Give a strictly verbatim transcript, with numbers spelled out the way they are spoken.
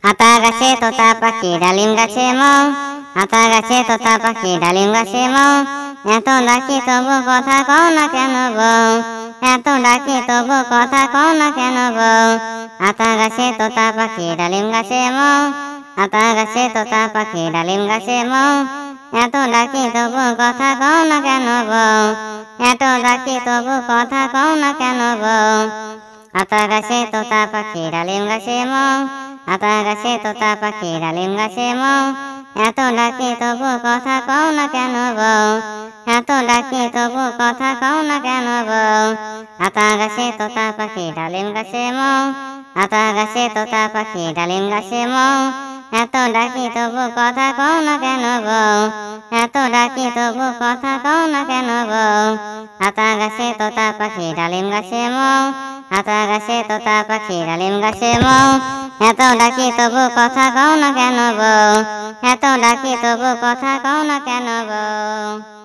আতা গাছে তোতা পাখি ডালিম গাছে মৌ, আতা গাছে তোতা পাখি ডালিম গাছে মৌ, এত ডাকি তবু কথা কও না কেন বউ, এত ডাকি তবু কথা কও না কেন বউ। আতা গাছে তোতা পাখি ডালিম গাছে মৌ, আতা গাছে তোতা পাখি ডালিম গাছে মৌ, এত ডাকি তবু কথা কও না কেন বউ, এত ডাকি তবু কথা কও না কেন বউ। আতা গাছে তোতা পাখি ডালিম গাছে মৌ, আতা গাছে তোতা পাখি ডালিম গাছে মৌ, এত ডাকি তবু কথা কও না কেন বউ, এত ডাকি তবু কথা কও না কেন বউ। আতা গাছে তোতা পাখি ডালিম গাছে মৌ, আতা গাছে তোতা পাখি ডালিম গাছে মৌ, এত ডাকি তবু কথা কও না কেন বউ, এত ডাকি তবু কথা কও না কেন বউ। আতা গাছে তোতা পাখি ডালিম গাছে মৌ, আতা গাছে তোতা পাখি ডালিম গাছে মৌ, এত ডাকি তবু কথা কও না কেন বউ, এত ডাকি তবু কথা কও না কেন বউ।